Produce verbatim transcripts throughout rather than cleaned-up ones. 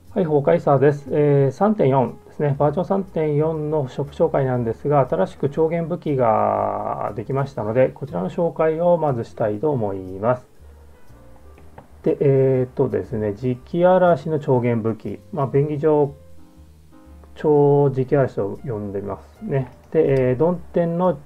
はい、崩壊サーです。えー、さんてんよんですね。バージョンさんてんよんのショップ紹介なんですが、新しく超限武器ができましたので、こちらの紹介をまずしたいと思います。で、えー、っとですね、磁気嵐の超限武器。まあ、便宜上、超磁気嵐と呼んでますね。で、えー、ドンテンの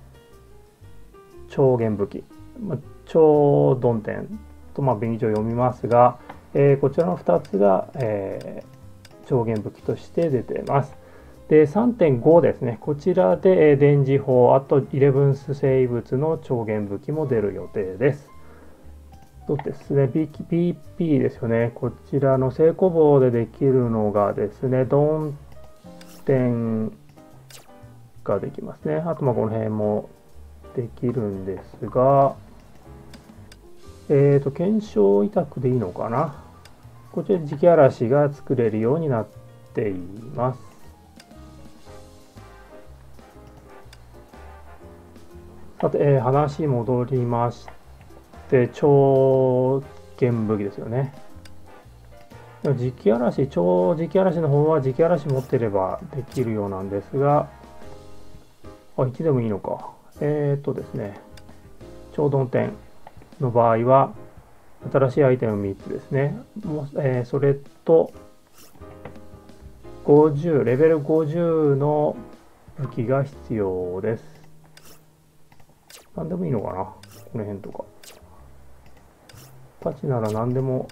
超限武器。まあ、超ドンテンと、まあ、便宜上読みますが、えー、こちらのふたつが、えー超限武器として出ています。で、さんてんご ですね。こちらで電磁砲、あとイレブンス生物の超限武器も出る予定です。とですね、ピーピー ですよね。こちらの聖子棒でできるのがですね、ドンテンができますね。あとまあこの辺もできるんですが、えっ、ー、と、検証委託でいいのかな。こちらで磁気嵐が作れるようになっています。さて、えー、話戻りまして、超限武器ですよね。磁気嵐、超磁気嵐の方は磁気嵐持ってればできるようなんですが、あ、いちでもいいのか。えー、っとですね、超ドンテンの場合は、新しいアイテムみっつですね。もうえー、それと、ごじゅう、レベルごじゅうの武器が必要です。何でもいいのかな、この辺とか。パチなら何でも、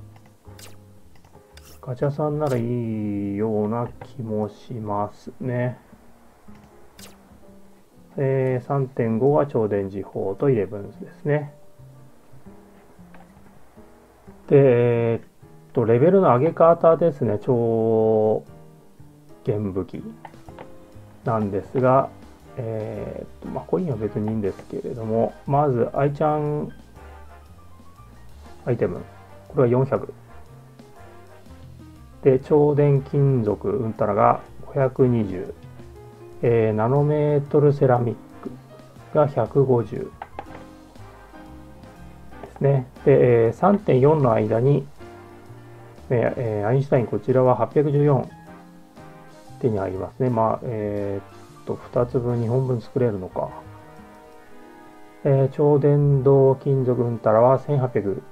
ガチャさんならいいような気もしますね。えー、さんてんご が超電磁砲とイレブンスですね。で、えー、っと、レベルの上げ方ですね。超限武器なんですが、えー、っと、まあ、コインは別にいいんですけれども、まず、アイちゃんアイテム。これはよんひゃく。で、超電金属うんたらがごひゃくにじゅう。えー、ナノメートルセラミックがひゃくごじゅうですね。で、えー、さんてんよんの間に、えー、アインシュタイン、こちらははっぴゃくじゅうよん手に入りますね。まあ、えー、っと、ふたつぶん、にほんぶん作れるのか。えー、超電導金属うんたらはせんはっぴゃく。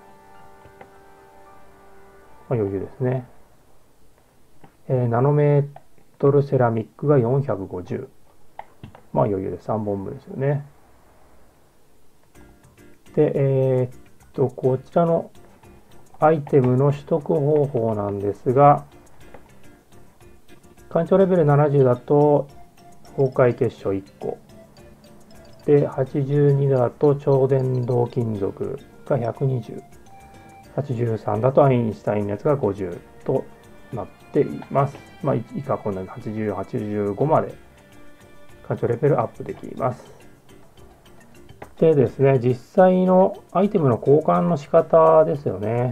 まあ、余裕ですね。えー、ナノメートルセラミックがよんひゃくごじゅう。まあ余裕でさんぼんぶんですよね。で、えー、っと、こちらのアイテムの取得方法なんですが、干潮レベルななじゅうだと崩壊結晶いっこ。で、はちじゅうにだと超電導金属がひゃくにじゅう。はちじゅうさんだとアインシュタインのやつがごじゅうとなっています。まあ、以下こんなにはちじゅう、はちじゅうごまで干潮レベルアップできます。でですね、実際のアイテムの交換の仕方ですよね。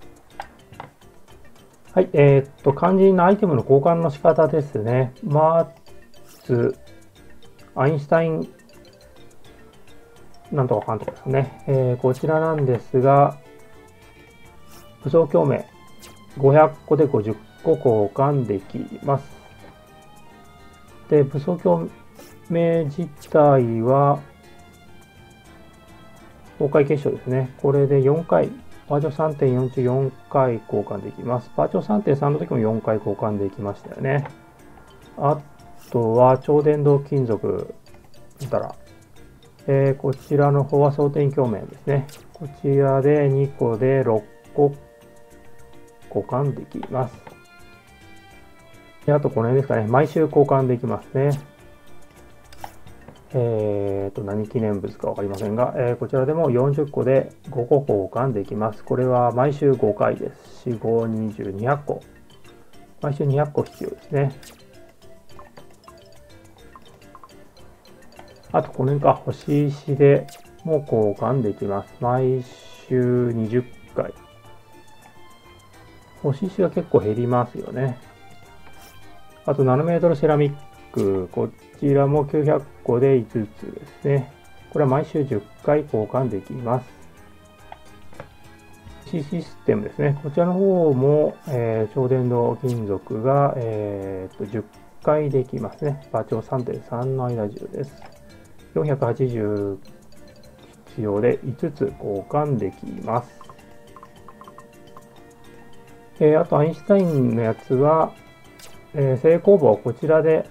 はい、えー、っと、肝心なアイテムの交換の仕方ですね。まず、アインシュタイン、なんとかかんとかですね。えー、こちらなんですが、武装共鳴、ごひゃっこでごじゅっこ交換できます。で、武装共鳴自体は、崩壊結晶ですね。これでよんかい、バージョン さんてんよん 中よんかい交換できます。バージョン さんてんさん の時もよんかい交換できましたよね。あとは、超電導金属たら、えー、こちらの方は装填共鳴ですね。こちらでにこでろっこ交換できます。であと、この辺ですかね。毎週交換できますね。えーと、何記念物か分かりませんが、えー、こちらでもよんじゅっこでごこ交換できます。これは毎週ごかいです。よん、ご、にじゅう、にひゃっこ。毎週にひゃっこ必要ですね。あと、この辺か、星石でも交換できます。毎週にじゅっかい。星石が結構減りますよね。あと、ナノメートルセラミック。こちらもきゅうひゃっこでいつつですね。これは毎週じゅっかい交換できます。 シー システムですね。こちらの方も、えー、超電導金属が、えー、とじゅっかいできますね。バー長 さんてんさん の間中です。よんひゃくはちじゅう必要でいつつ交換できます。えー、あとアインシュタインのやつは、えー、正攻棒こちらで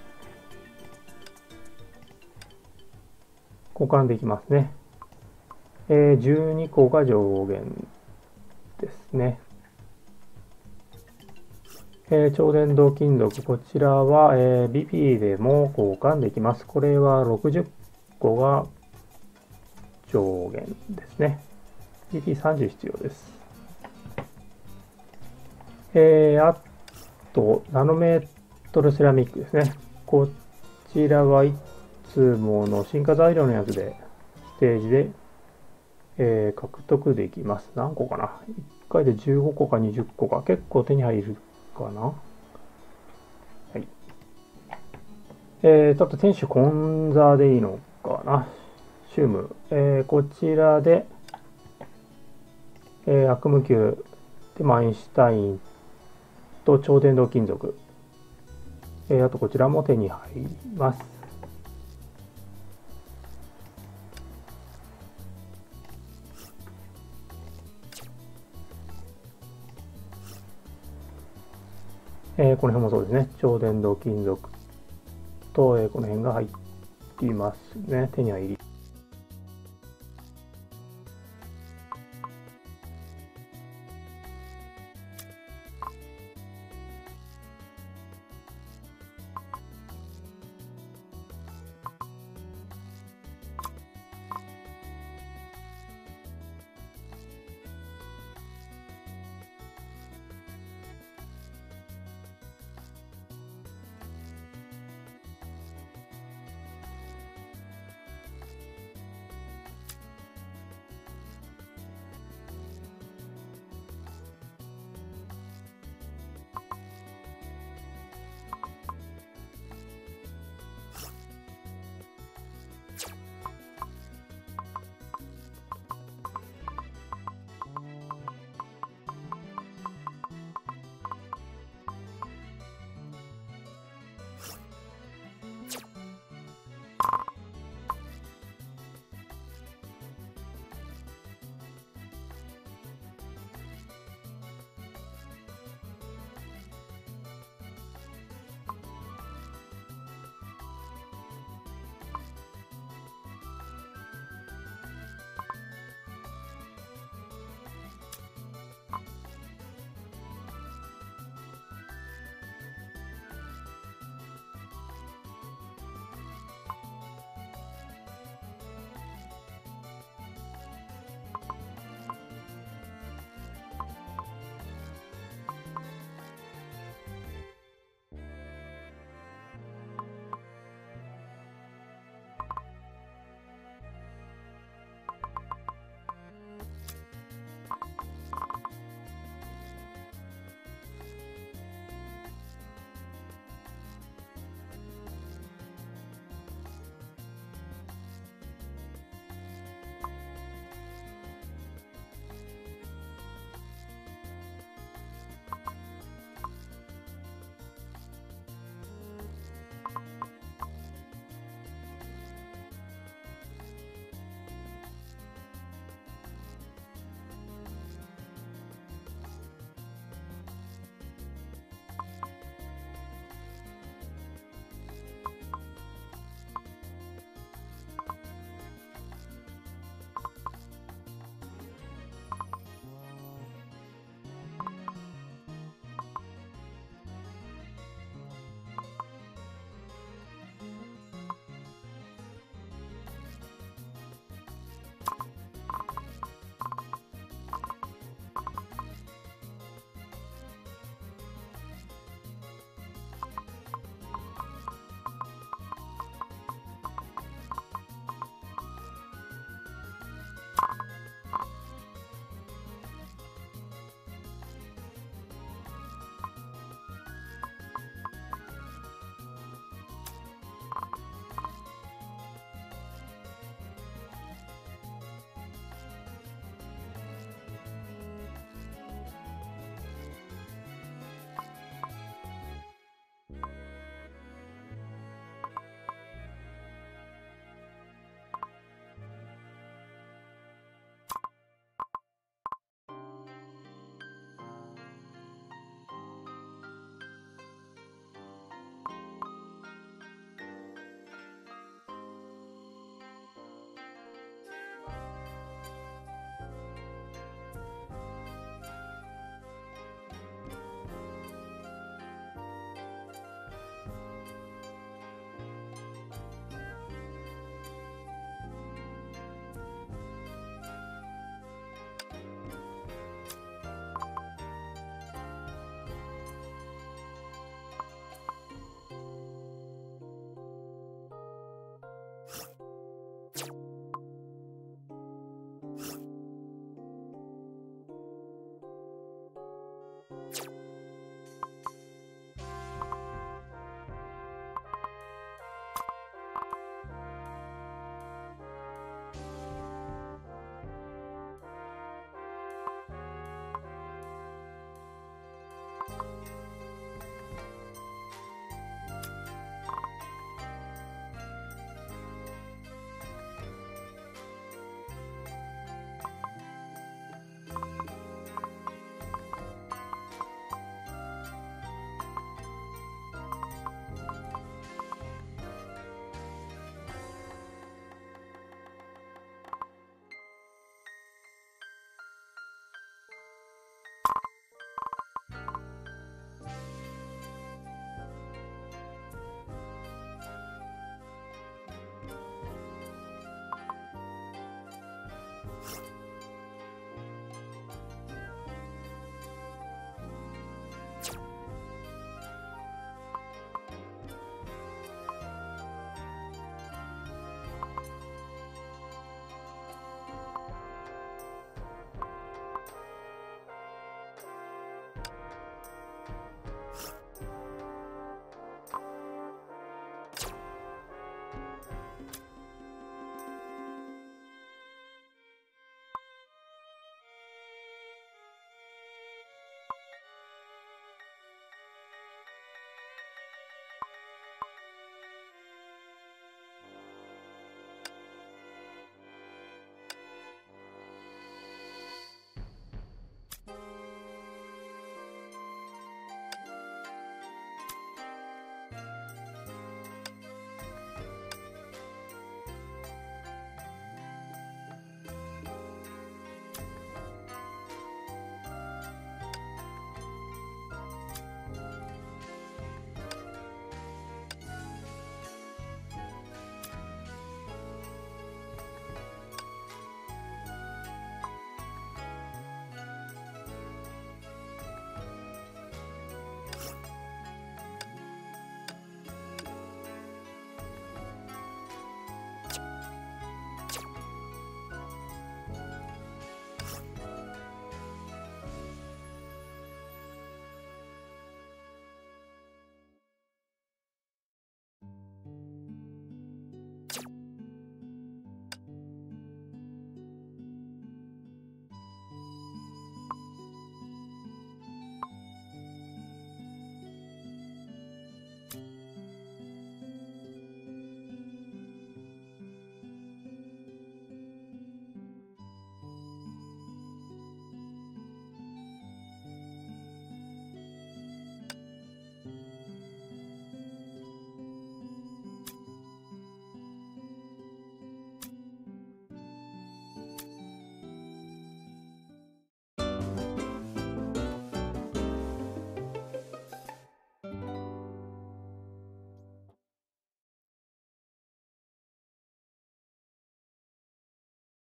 交換できますね。えー、じゅうにこが上限ですね。えー、超電導金属、こちらは、えー、ビピー でも交換できます。これはろくじゅっこが上限ですね。ビピーさんじゅう 必要です。えー、あと、ナノメートルセラミックですね。こちらはいつもの進化材料のやつで、ステージで、えー、獲得できます。何個かな ?いっ 回でじゅうごこかにじゅっこか。結構手に入るかな。はい。えー、ちょっと天守混座でいいのかな。シューム。えー、こちらで、えー、悪夢球で、アインシュタインと超電導金属。えー、あとこちらも手に入ります。えー、この辺もそうですね。超電導金属と、えー、この辺が入っていますね。手に入り